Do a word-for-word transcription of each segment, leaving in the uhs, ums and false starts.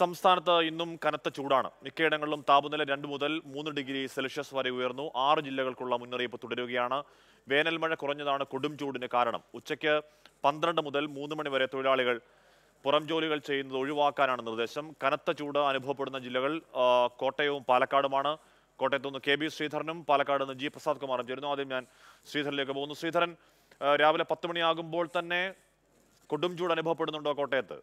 സംസ്ഥാനത്ത് ഇന്നും കനത്ത ചൂടാണ്. മിക്കയിടങ്ങളിലും താപനില രണ്ട് മുതൽ മൂന്ന് ഡിഗ്രി സെൽഷ്യസ് വരെ ഉയർന്നു. ആറ് ജില്ലകൾക്കുള്ള മുന്നറിയിപ്പ് തുടരുകയാണ്. വേനൽ മഴ കുറഞ്ഞതാണ് കൊടും ചൂടിന് കാരണം. ഉച്ചയ്ക്ക് പന്ത്രണ്ട് മുതൽ മൂന്ന് മണി വരെ തൊഴിലാളികൾ പുറം ജോലികൾ ചെയ്യുന്നത് ഒഴിവാക്കാനാണ് നിർദ്ദേശം. കനത്ത ചൂട് അനുഭവപ്പെടുന്ന ജില്ലകൾ കോട്ടയവും പാലക്കാടുമാണ്. കോട്ടയത്ത് നിന്ന് കെ ബി ശ്രീധരനും പാലക്കാട് നിന്ന് ജി പ്രസാദ് കുമാറും ചേരുന്നു. ആദ്യം ഞാൻ ശ്രീധരനിലേക്ക് പോകുന്നു. ശ്രീധരൻ, രാവിലെ പത്ത് മണിയാകുമ്പോൾ തന്നെ കൊടും ചൂട് അനുഭവപ്പെടുന്നുണ്ടോ കോട്ടയത്ത്?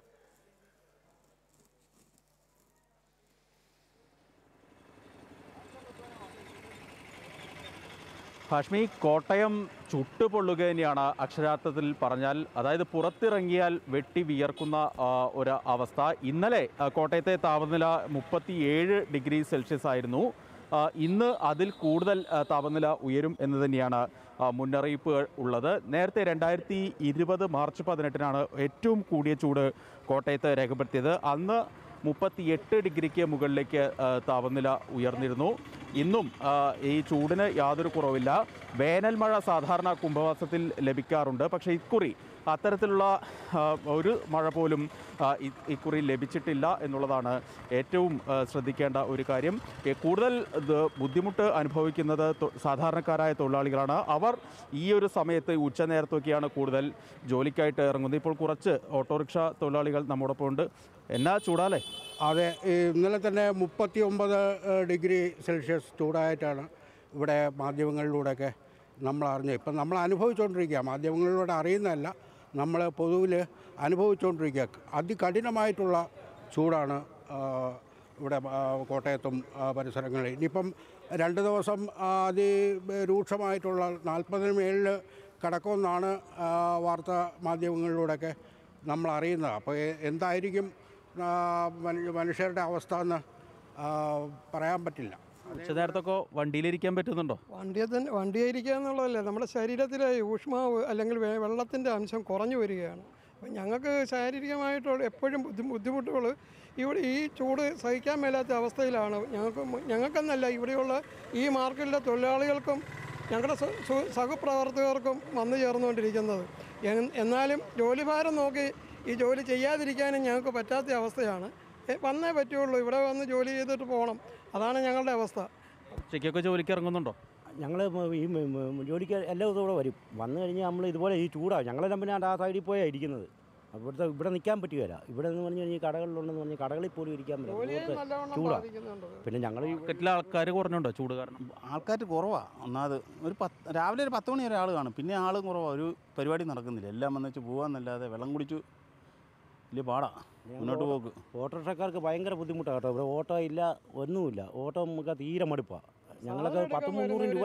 ഹാഷ്മി, കോട്ടയം ചുട്ടുപൊള്ളുക തന്നെയാണ് അക്ഷരാർത്ഥത്തിൽ പറഞ്ഞാൽ. അതായത് പുറത്തിറങ്ങിയാൽ വെട്ടി വിയർക്കുന്ന ഒരു അവസ്ഥ. ഇന്നലെ കോട്ടയത്തെ താപനില മുപ്പത്തിയേഴ് ഡിഗ്രി സെൽഷ്യസ് ആയിരുന്നു. ഇന്ന് അതിൽ കൂടുതൽ താപനില ഉയരും എന്ന് തന്നെയാണ് മുന്നറിയിപ്പുകൾ ഉള്ളത്. നേരത്തെ രണ്ടായിരത്തി ഇരുപത് മാർച്ച് പതിനെട്ടിനാണ് ഏറ്റവും കൂടിയ ചൂട് കോട്ടയത്ത് രേഖപ്പെടുത്തിയത്. അന്ന് മുപ്പത്തിയെട്ട് ഡിഗ്രിക്ക് മുകളിലേക്ക് താപനില ഉയർന്നിരുന്നു. ഇന്നും ഈ ചൂടിന് യാതൊരു കുറവില്ല. വേനൽ മഴ സാധാരണ കുംഭമാസത്തിൽ ലഭിക്കാറുണ്ട്. പക്ഷേ ഇക്കുറി അത്തരത്തിലുള്ള ഒരു മഴ പോലും ഇക്കുറി ലഭിച്ചിട്ടില്ല എന്നുള്ളതാണ് ഏറ്റവും ശ്രദ്ധിക്കേണ്ട ഒരു കാര്യം. കൂടുതൽ ബുദ്ധിമുട്ട് അനുഭവിക്കുന്നത് സാധാരണക്കാരായ തൊഴിലാളികളാണ്. അവർ ഈ ഒരു സമയത്ത് ഉച്ചനേരത്തൊക്കെയാണ് കൂടുതൽ ജോലിക്കായിട്ട് ഇറങ്ങുന്നത്. ഇപ്പോൾ കുറച്ച് ഓട്ടോറിക്ഷ തൊഴിലാളികൾ നമ്മോടൊപ്പം ഉണ്ട്. എന്നാ ചൂടാലേ? അതെ, ഇന്നലെ തന്നെ മുപ്പത്തി ഒമ്പത് ഡിഗ്രി സെൽഷ്യസ് ചൂടായിട്ടാണ് ഇവിടെ മാധ്യമങ്ങളിലൂടെയൊക്കെ നമ്മൾ അറിഞ്ഞത്. ഇപ്പം നമ്മൾ അനുഭവിച്ചുകൊണ്ടിരിക്കുക, മാധ്യമങ്ങളിലൂടെ അറിയുന്നതല്ല, നമ്മൾ പൊതുവിൽ അനുഭവിച്ചുകൊണ്ടിരിക്കുക. അതികഠിനമായിട്ടുള്ള ചൂടാണ് ഇവിടെ കോട്ടയത്തും പരിസരങ്ങളിൽ. ഇനിയിപ്പം രണ്ട് ദിവസം അതിരൂക്ഷമായിട്ടുള്ള നാൽപ്പതിന് മേളിൽ കടക്കുമെന്നാണ് വാർത്താ മാധ്യമങ്ങളിലൂടെയൊക്കെ നമ്മൾ അറിയുന്നത്. അപ്പോൾ എന്തായിരിക്കും മനുഷ്യരുടെ അവസ്ഥ എന്ന് പറയാൻ പറ്റില്ല. ഉച്ചനേരത്തൊക്കെ വണ്ടിയിലിരിക്കാൻ പറ്റുന്നുണ്ടോ? വണ്ടിയെ തന്നെ വണ്ടിയിരിക്കുക എന്നുള്ളതല്ലേ, നമ്മുടെ ശരീരത്തിലെ ഊഷ്മാവ് അല്ലെങ്കിൽ വെള്ളത്തിൻ്റെ അംശം കുറഞ്ഞു വരികയാണ്. അപ്പം ഞങ്ങൾക്ക് ശാരീരികമായിട്ടുള്ള എപ്പോഴും ബുദ്ധി ബുദ്ധിമുട്ടുകൾ ഇവിടെ ഈ ചൂട് സഹിക്കാൻ മേലാത്ത അവസ്ഥയിലാണ്. ഞങ്ങൾക്ക് ഞങ്ങൾക്കെന്നല്ല, ഇവിടെയുള്ള ഈ മാർക്കറ്റിലെ തൊഴിലാളികൾക്കും ഞങ്ങളുടെ സഹപ്രവർത്തകർക്കും വന്നു ചേർന്നുകൊണ്ടിരിക്കുന്നത്. എന്നാലും ജോലിഭാരം നോക്കി ഈ ജോലി ചെയ്യാതിരിക്കാനും ഞങ്ങൾക്ക് പറ്റാത്ത അവസ്ഥയാണ്. വന്നേ പറ്റുള്ളൂ, ഇവിടെ വന്ന് ജോലി ചെയ്തിട്ട് പോകണം. അതാണ് ഞങ്ങളുടെ അവസ്ഥ. ഉച്ചയ്ക്കൊക്കെ ജോലിക്ക് ഇറങ്ങുന്നുണ്ടോ? ഞങ്ങൾ ഈ ജോലിക്ക് എല്ലാ ദിവസവും ഇവിടെ വരും. വന്നു കഴിഞ്ഞാൽ നമ്മൾ ഇതുപോലെ ഈ ചൂടാണ്. ഞങ്ങളെല്ലാം പിന്നെ ആ സൈഡിൽ പോയാണ് ഇരിക്കുന്നത്. ഇവിടുത്തെ ഇവിടെ നിൽക്കാൻ പറ്റുകയില്ല. ഇവിടെ എന്ന് പറഞ്ഞു കഴിഞ്ഞാൽ കടകളിലുണ്ടെന്ന് പറഞ്ഞാൽ കടകളിൽ പോലും ഇരിക്കാൻ പറ്റില്ല, ചൂടാണ്. പിന്നെ ഞങ്ങൾ വീട്ടിലെ ആൾക്കാർ കുറഞ്ഞുണ്ടോ ചൂട് കാരണം? ആൾക്കാർ കുറവാണ്. ഒന്നാമത് ഒരു പത്ത് രാവിലെ ഒരു പത്ത് മണി വരെ ആൾ കാണും. പിന്നെ ആളും കുറവാണ്. ഒരു പരിപാടി നടക്കുന്നില്ല. എല്ലാം വന്നു വെച്ച് പോകാമെന്നല്ലാതെ വെള്ളം കുടിച്ചു വലിയ പാടാണ് മുന്നോട്ട് പോക്ക്. ഓട്ടോറിക്ഷക്കാർക്ക് ഭയങ്കര ബുദ്ധിമുട്ടാണ് കേട്ടോ. ഇവിടെ ഓട്ടോ ഇല്ല, ഒന്നുമില്ല. ഓട്ടോ നമുക്ക് തീരെ മടുപ്പാണ്. ഞങ്ങളൊക്കെ പത്ത് മുന്നൂറ് രൂപ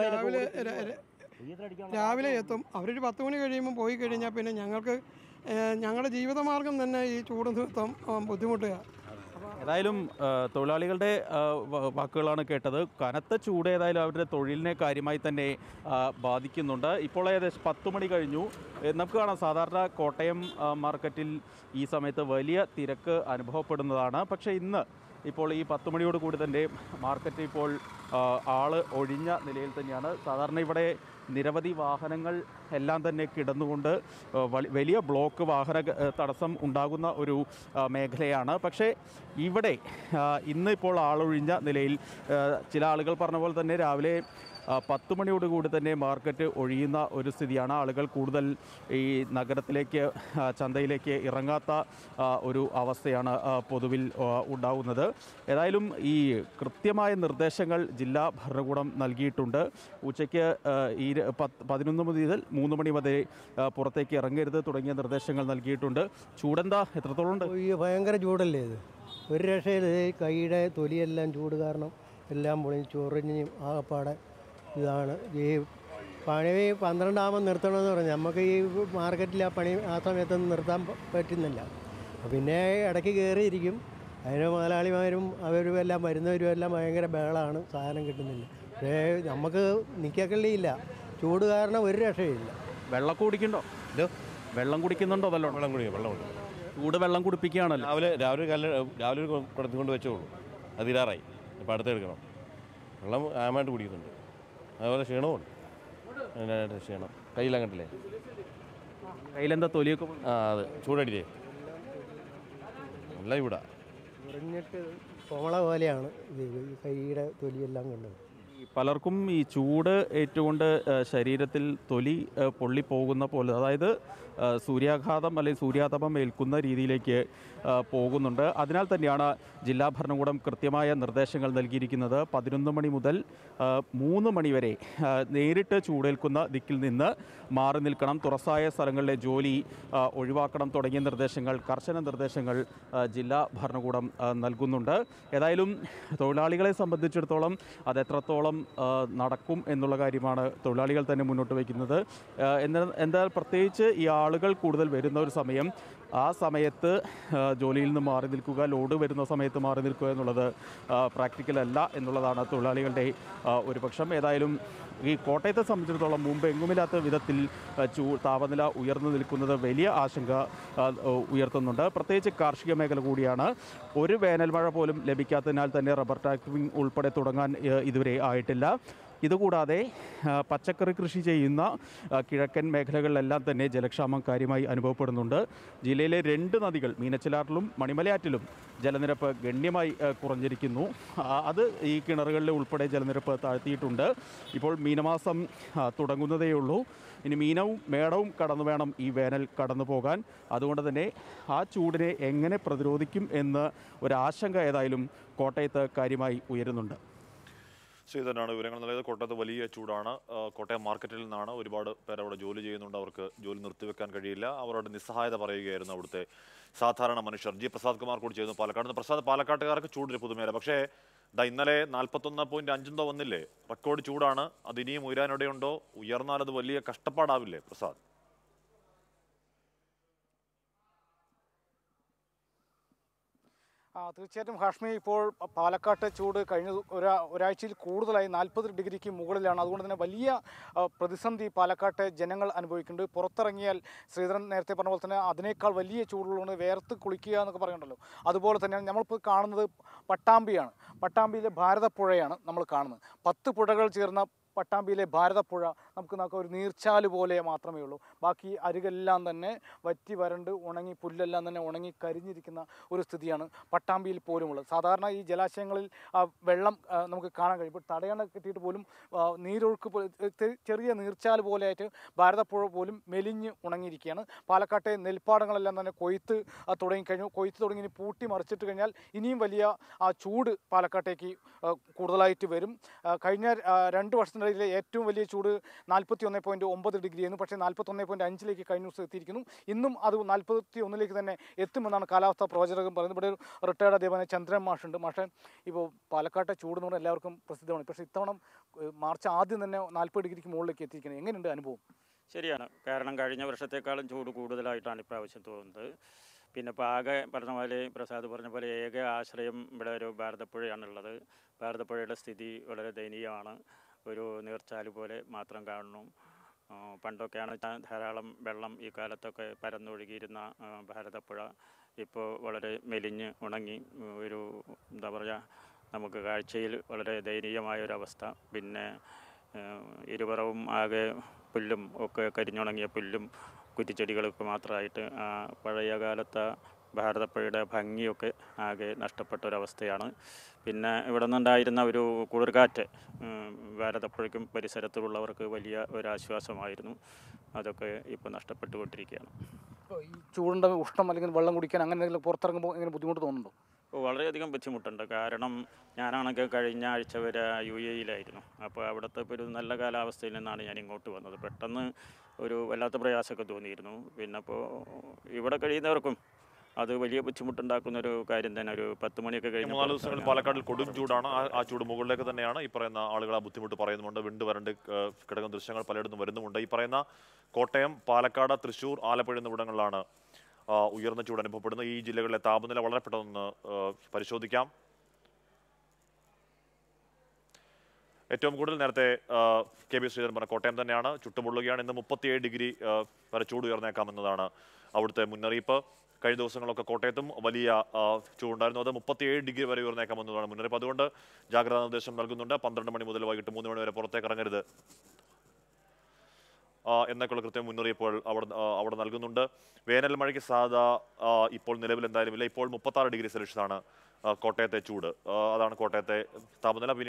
രാവിലെ എത്തും. അവരൊരു പത്ത് മണി കഴിയുമ്പോൾ പോയി കഴിഞ്ഞാൽ പിന്നെ ഞങ്ങൾക്ക് ഞങ്ങളുടെ ജീവിതമാർഗം തന്നെ ഈ ചൂട് നിമിത്തം ബുദ്ധിമുട്ടുകയാണ്. ഏതായാലും തൊഴിലാളികളുടെ വാക്കുകളാണ് കേട്ടത്. കനത്ത ചൂട് ഏതായാലും അവരുടെ തൊഴിലിനെ കാര്യമായി തന്നെ ബാധിക്കുന്നുണ്ട്. ഇപ്പോൾ ഏകദേശം പത്ത് മണി കഴിഞ്ഞു. നമുക്ക് കാണാം, സാധാരണ കോട്ടയം മാർക്കറ്റിൽ ഈ സമയത്ത് വലിയ തിരക്ക് അനുഭവപ്പെടുന്നതാണ്. പക്ഷേ ഇന്ന് ഇപ്പോൾ ഈ പത്ത് മണിയോട് കൂടി തന്നെ മാർക്കറ്റ് ഇപ്പോൾ ആള് ഒഴിഞ്ഞ നിലയിൽ തന്നെയാണ്. സാധാരണ ഇവിടെ നിരവധി വാഹനങ്ങൾ എല്ലാം തന്നെ കിടന്നുകൊണ്ട് വലിയ ബ്ലോക്ക് വാഹന തടസ്സം ഉണ്ടാകുന്ന ഒരു മേഖലയാണ്. പക്ഷേ ഇവിടെ ഇന്നിപ്പോൾ ആളൊഴിഞ്ഞ നിലയിൽ ചില ആളുകൾ പറഞ്ഞ പോലെ തന്നെ രാവിലെ പത്ത് മണിയോടുകൂടി തന്നെ മാർക്കറ്റ് ഒഴിയുന്ന ഒരു സ്ഥിതിയാണ്. ആളുകൾ കൂടുതൽ ഈ നഗരത്തിലേക്ക് ചന്തയിലേക്ക് ഇറങ്ങാത്ത ഒരു അവസ്ഥയാണ് പൊതുവിൽ ഉണ്ടാകുന്നത്. ഏതായാലും ഈ കൃത്യമായ നിർദ്ദേശങ്ങൾ ജില്ലാ ഭരണകൂടം നൽകിയിട്ടുണ്ട്. ഉച്ചയ്ക്ക് ഈ പതിനൊന്ന് മുതൽ മൂന്ന് മണി വരെ പുറത്തേക്ക് ഇറങ്ങരുത് തുടങ്ങിയ നിർദ്ദേശങ്ങൾ നൽകിയിട്ടുണ്ട്. ചൂടെന്താ, എത്രത്തോളം ഉണ്ട്? ഭയങ്കര ചൂടല്ലേ ഇത്, ഒരു രക്ഷയിൽ. കൈയുടെ തൊലിയെല്ലാം ചൂട് കാരണം എല്ലാം പൊളിഞ്ഞ് ചൊറിഞ്ഞും ആകപ്പാടെ ഇതാണ്. ഈ പണി പന്ത്രണ്ടാമത് നിർത്തണമെന്ന് പറഞ്ഞു. നമുക്ക് ഈ മാർക്കറ്റിൽ ആ പണി ആ സമയത്തൊന്നും നിർത്താൻ പറ്റുന്നില്ല. പിന്നെ ഇടയ്ക്ക് കയറിയിരിക്കും. അതിന് മുതലാളിമാരും അവരും എല്ലാം വരുന്നവരും എല്ലാം ഭയങ്കര ബഹളമാണ്, സാധനം കിട്ടുന്നില്ല. പക്ഷേ നമുക്ക് നിൽക്കക്കള്ളിയില്ല, ചൂട് കാരണം ഒരു രക്ഷയില്ല. വെള്ളം കുടിക്കണ്ടോ? വെള്ളം കുടിക്കുന്നുണ്ടോ? വെള്ളം വെള്ളം കുടിക്കും വെള്ളം ഉണ്ട്. ചൂട് വെള്ളം കുടിപ്പിക്കുകയാണല്ലോ. രാവിലെ രാവിലെ കല്ല് രാവിലെ ഒരു കുടത്തി കൊണ്ട് വെച്ചോളൂ, അത് തീരാറായി. ഇപ്പം അടുത്തെടുക്കണം. വെള്ളം ആമായിട്ട് കുടിക്കുന്നുണ്ട്. അതുപോലെ ക്ഷീണമുണ്ട്. അതിനായിട്ട് ക്ഷീണം കയ്യിലാൻ കണ്ടില്ലേ, കയ്യിലെന്താ തൊലിയൊക്കെ? ആ അതെ, ചൂടടിച്ചേ. നല്ല ചൂടാ. കുറഞ്ഞിട്ട് കോമള പോലെയാണ് ഇത് ഈ കൈയുടെ തൊലിയെല്ലാം കൊണ്ടത്. പലർക്കും ഈ ചൂട് ഏറ്റുകൊണ്ട് ശരീരത്തിൽ തൊലി പൊള്ളിപ്പോകുന്ന പോലെ, അതായത് സൂര്യാഘാതം അല്ലെങ്കിൽ സൂര്യാതപം ഏൽക്കുന്ന രീതിയിലേക്ക് പോകുന്നുണ്ട്. അതിനാൽ തന്നെയാണ് ജില്ലാ ഭരണകൂടം കൃത്യമായ നിർദ്ദേശങ്ങൾ നൽകിയിരിക്കുന്നത്. പതിനൊന്ന് മണി മുതൽ മൂന്ന് മണി വരെ നേരിട്ട് ചൂടേൽക്കുന്ന ദിക്കിൽ നിന്ന് മാറി നിൽക്കണം, തുറസായ സ്ഥലങ്ങളിലെ ജോലി ഒഴിവാക്കണം തുടങ്ങിയ നിർദ്ദേശങ്ങൾ, കർശന നിർദ്ദേശങ്ങൾ ജില്ലാ ഭരണകൂടം നൽകുന്നുണ്ട്. ഏതായാലും തൊഴിലാളികളെ സംബന്ധിച്ചിടത്തോളം അത് എത്രത്തോളം നടക്കും എന്നുള്ള കാര്യമാണ് തൊഴിലാളികൾ തന്നെ മുന്നോട്ട് വയ്ക്കുന്നത്. എന്നാൽ എന്നാൽ പ്രത്യേകിച്ച് ഈ ആളുകൾ കൂടുതൽ വരുന്ന ഒരു സമയം, ആ സമയത്ത് ജോലിയിൽ നിന്ന് മാറി നിൽക്കുക, ലോഡ് വരുന്ന സമയത്ത് മാറി നിൽക്കുക എന്നുള്ളത് പ്രാക്ടിക്കൽ അല്ല എന്നുള്ളതാണ് തൊഴിലാളികളുടെ ഒരു പക്ഷം. ഏതായാലും ഈ കോട്ടയത്തെ സംബന്ധിച്ചിടത്തോളം മുമ്പ് എങ്ങുമില്ലാത്ത വിധത്തിൽ ചൂ താപനില ഉയർന്നു നിൽക്കുന്നത് വലിയ ആശങ്ക ഉയർത്തുന്നുണ്ട്. പ്രത്യേകിച്ച് കാർഷിക മേഖല കൂടിയാണ്. ഒരു വേനൽ മഴ പോലും ലഭിക്കാത്തതിനാൽ തന്നെ റബ്ബർ ടാപ്പിംഗ് ഉൾപ്പെടെ തുടങ്ങാൻ ഇതുവരെ ആയിട്ടില്ല. ഇതുകൂടാതെ പച്ചക്കറി കൃഷി ചെയ്യുന്ന കിഴക്കൻ മേഖലകളിലെല്ലാം തന്നെ ജലക്ഷാമം കാര്യമായി അനുഭവപ്പെടുന്നുണ്ട്. ജില്ലയിലെ രണ്ട് നദികൾ മീനച്ചിലാറിലും മണിമലയാറ്റിലും ജലനിരപ്പ് ഗണ്യമായി കുറഞ്ഞിരിക്കുന്നു. അത് ഈ കിണറുകളിൽ ഉൾപ്പെടെ ജലനിരപ്പ് താഴ്ത്തിയിട്ടുണ്ട്. ഇപ്പോൾ മീനമാസം തുടങ്ങുന്നതേയുള്ളൂ. ഇനി മീനവും മേടവും കടന്നു വേണം ഈ വേനൽ കടന്നു പോകാൻ. അതുകൊണ്ട് തന്നെ ആ ചൂടിനെ എങ്ങനെ പ്രതിരോധിക്കും എന്ന ഒരാശങ്ക ഏതായാലും കോട്ടയത്ത് കാര്യമായി ഉയരുന്നുണ്ട്. ശ്രീധരനാണ് വിവരങ്ങൾ നൽകിയത്. കോട്ടയത്ത് വലിയ ചൂടാണ്. കോട്ടയം മാർക്കറ്റിൽ നിന്നാണ് ഒരുപാട് പേർ അവിടെ ജോലി ചെയ്യുന്നുണ്ട്. അവർക്ക് ജോലി നിർത്തിവെക്കാൻ കഴിയില്ല. അവരുടെ നിസ്സഹായത പറയുകയായിരുന്നു അവിടുത്തെ സാധാരണ മനുഷ്യർ. ജി പ്രസാദ് കുമാർ കൂടി ചെയ്യുന്നു പാലക്കാട് നിന്ന്. പ്രസാദ്, പാലക്കാട്ടുകാർക്ക് ചൂടിന് പുതുമയല്ല, പക്ഷേ ഇതാ ഇന്നലെ നാൽപ്പത്തൊന്ന് പോയിന്റ് അഞ്ചെന്തോ വന്നില്ലേ, റെക്കോർഡ് ചൂടാണ്. അത് ഇനിയും ഉയരാനിടയുണ്ടോ? ഉയർന്നാൽ അത് വലിയ കഷ്ടപ്പാടാവില്ലേ പ്രസാദ്? ആ തീർച്ചയായിട്ടും ഹാഷ്മി, ഇപ്പോൾ പാലക്കാട്ടെ ചൂട് കഴിഞ്ഞ ഒരാ ഒരാഴ്ചയിൽ കൂടുതലായി നാൽപ്പത് ഡിഗ്രിക്ക് മുകളിലാണ്. അതുകൊണ്ട് തന്നെ വലിയ പ്രതിസന്ധി പാലക്കാട്ടെ ജനങ്ങൾ അനുഭവിക്കുന്നുണ്ട്. പുറത്തിറങ്ങിയാൽ ശ്രീധരൻ നേരത്തെ പറഞ്ഞ പോലെ തന്നെ അതിനേക്കാൾ വലിയ ചൂടുള്ളതുകൊണ്ട് വേർത്ത് കുളിക്കുക എന്നൊക്കെ പറയുന്നുണ്ടല്ലോ. അതുപോലെ തന്നെയാണ് നമ്മളിപ്പോൾ കാണുന്നത് പട്ടാമ്പിയാണ്. പട്ടാമ്പിയിലെ ഭാരതപ്പുഴയാണ് നമ്മൾ കാണുന്നത്. പത്ത് പുഴകൾ ചേർന്ന പട്ടാമ്പിയിലെ ഭാരതപ്പുഴ നമുക്ക് നോക്കാം ഒരു നീർച്ചാല് പോലെ മാത്രമേ ഉള്ളൂ. ബാക്കി അരികെല്ലാം തന്നെ വറ്റി വരണ്ട് ഉണങ്ങി, പുല്ലെല്ലാം തന്നെ ഉണങ്ങി കരിഞ്ഞിരിക്കുന്ന ഒരു സ്ഥിതിയാണ് പട്ടാമ്പിയിൽ പോലുമുള്ളത്. സാധാരണ ഈ ജലാശയങ്ങളിൽ വെള്ളം നമുക്ക് കാണാൻ കഴിയും. ഇപ്പോൾ തടയണ കെട്ടിയിട്ട് പോലും നീരൊഴുക്ക് ചെറിയ നീർച്ചാല് പോലെയായിട്ട് ഭാരതപ്പുഴ പോലും മെലിഞ്ഞ് ഉണങ്ങിയിരിക്കുകയാണ്. പാലക്കാട്ടെ നെൽപ്പാടങ്ങളെല്ലാം തന്നെ കൊയ്ത്ത് തുടങ്ങിക്കഴിഞ്ഞു. കൊയ്ത്ത് തുടങ്ങി പൂട്ടി മറിച്ചിട്ട് കഴിഞ്ഞാൽ ഇനിയും വലിയ ചൂട് പാലക്കാട്ടേക്ക് കൂടുതലായിട്ട് വരും. കഴിഞ്ഞ രണ്ട് വർഷത്തിന് ിലെ ഏറ്റവും വലിയ ചൂട് നാൽപ്പത്തി ഒന്ന് പോയിന്റ് ഒമ്പത് ഡിഗ്രി ആയിരുന്നു. പക്ഷേ നാൽപ്പത്തി ഒന്ന് പോയിന്റ് അഞ്ചിലേക്ക് കഴിഞ്ഞ ദിവസം എത്തിയിരിക്കുന്നു. ഇന്നും അത് നാൽപ്പത്തി ഒന്നിലേക്ക് തന്നെ എത്തുമെന്നാണ് കാലാവസ്ഥാ പ്രവചകൻ പറയുന്നത്. ഇവിടെ ഒരു റിട്ടയർഡ് അതേപോലെ ചന്ദ്രൻ മാഷുണ്ട്. മാഷെ, ഇപ്പോൾ പാലക്കാട്ടെ ചൂട് എന്ന് പറഞ്ഞാൽ എല്ലാവർക്കും പ്രസിദ്ധമാണ്. പക്ഷേ ഇത്തവണ മാർച്ച് ആദ്യം തന്നെ നാൽപ്പത് ഡിഗ്രിക്ക് മുകളിലേക്ക് എത്തിയിരിക്കുന്നത്. എങ്ങനെയുണ്ട് അനുഭവം? ശരിയാണ്, കാരണം കഴിഞ്ഞ വർഷത്തേക്കാളും ചൂട് കൂടുതലായിട്ടാണ് ഇപ്രാവശ്യം തോന്നുന്നത്. പിന്നെ ഇപ്പോൾ ആകെ പറഞ്ഞ പോലെ പ്രസാദ് പറഞ്ഞ പോലെ ഏക ആശ്രയം ഇവിടെ ഒരു ഭാരതപ്പുഴയാണുള്ളത്. ഭാരതപ്പുഴയുടെ സ്ഥിതി വളരെ ദയനീയമാണ്. ഒരു നീർച്ചാല് പോലെ മാത്രം കാണുന്നു. പണ്ടൊക്കെയാണ് ധാരാളം വെള്ളം ഈ കാലത്തൊക്കെ പരന്നൊഴുകിയിരുന്ന ഭാരതപ്പുഴ ഇപ്പോൾ വളരെ മെലിഞ്ഞ് ഉണങ്ങി ഒരു എന്താ പറയുക, നമുക്ക് കാഴ്ചയിൽ വളരെ ദയനീയമായൊരവസ്ഥ. പിന്നെ ഇരുപുറവും ആകെ പുല്ലും ഒക്കെ കരിഞ്ഞുണങ്ങിയ പുല്ലും കുറ്റിച്ചെടികളൊക്കെ മാത്രമായിട്ട് പഴയ കാലത്തെ ഭാരതപ്പുഴയുടെ ഭംഗിയൊക്കെ ആകെ നഷ്ടപ്പെട്ട ഒരവസ്ഥയാണ്. പിന്നെ ഇവിടെ നിന്നുണ്ടായിരുന്ന ഒരു കുളിർകാറ്റ് ഭാരതപ്പുഴയ്ക്കും പരിസരത്തുള്ളവർക്ക് വലിയ ഒരാശ്വാസമായിരുന്നു. അതൊക്കെ ഇപ്പോൾ നഷ്ടപ്പെട്ടുകൊണ്ടിരിക്കുകയാണ്. ഇപ്പോൾ ഈ ചൂടിൻ്റെ ഉഷ്ണം അല്ലെങ്കിൽ വെള്ളം കുടിക്കാൻ അങ്ങനെ എന്തെങ്കിലും പുറത്തിറങ്ങുമ്പോൾ എങ്ങനെ ബുദ്ധിമുട്ട് തോന്നുന്നുണ്ടോ? വളരെയധികം ബുദ്ധിമുട്ടുണ്ട്. കാരണം ഞാനാണെങ്കിൽ കഴിഞ്ഞ ആഴ്ച വരെ യു എയിലായിരുന്നു. അപ്പോൾ അവിടുത്തെ ഇപ്പോൾ ഒരു നല്ല കാലാവസ്ഥയിൽ നിന്നാണ് ഞാൻ ഇങ്ങോട്ട് വന്നത്. പെട്ടെന്ന് ഒരു വല്ലാത്ത പ്രയാസമൊക്കെ തോന്നിയിരുന്നു. പിന്നെ അപ്പോൾ ഇവിടെ കഴിയുന്നവർക്കും അത് വലിയ ബുദ്ധിമുട്ടുണ്ടാക്കുന്ന ഒരു കാര്യം തന്നെ. ഒരു പത്ത് മണിയൊക്കെ കഴിഞ്ഞ് മൂന്നാല് ദിവസങ്ങളിൽ പാലക്കാടിൽ കൊടും ചൂടാണ്. ആ ചൂട് മുകളിലേക്ക് തന്നെയാണ്. ഈ പറയുന്ന ആളുകൾ ആ ബുദ്ധിമുട്ട് പറയുന്നുണ്ട്. വിണ്ട് വരണ്ട് കിടക്കുന്ന ദൃശ്യങ്ങൾ പലയിടത്തും വരുന്നുമുണ്ട്. ഈ പറയുന്ന കോട്ടയം, പാലക്കാട്, തൃശ്ശൂർ, ആലപ്പുഴ എന്നിവിടങ്ങളിലാണ് ഉയർന്ന ചൂട് അനുഭവപ്പെടുന്നത്. ഈ ജില്ലകളിലെ താപനില വളരെ പെട്ടെന്ന് പരിശോധിക്കാം. ഏറ്റവും കൂടുതൽ നേരത്തെ കെ ബി ശ്രീധരൻ പറഞ്ഞ കോട്ടയം തന്നെയാണ്. ചുട്ടുപൊള്ളുകയാണ്. ഇന്ന് മുപ്പത്തിയേഴ് ഡിഗ്രി വരെ ചൂട് ഉയർന്നേക്കാമെന്നതാണ് അവിടുത്തെ മുന്നറിയിപ്പ്. കഴിഞ്ഞ ദിവസങ്ങളൊക്കെ കോട്ടയത്തും വലിയ ചൂടുണ്ടായിരുന്നു. അത് മുപ്പത്തിയേഴ് ഡിഗ്രി വരെ ഉയർന്നേക്കാമെന്നതാണ് മുന്നറിയിപ്പ്. അതുകൊണ്ട് ജാഗ്രതാ നിർദ്ദേശം നൽകുന്നുണ്ട്. പന്ത്രണ്ട് മണി മുതൽ വൈകിട്ട് മൂന്ന് മണി വരെ പുറത്തേക്ക് ഇറങ്ങരുത്. എന്നൊക്കെയുള്ള കൃത്യം മുന്നറിയിപ്പുകൾ അവിടെ അവിടെ നൽകുന്നുണ്ട്. വേനൽ മഴയ്ക്ക് സാധ്യത ഇപ്പോൾ നിലവിൽ എന്തായാലും ഇല്ല. ഇപ്പോൾ മുപ്പത്താറ് ഡിഗ്രി സെൽഷ്യസ് ആണ് കോട്ടയത്തെ ചൂട്. അതാണ് കോട്ടയത്തെ താപനില.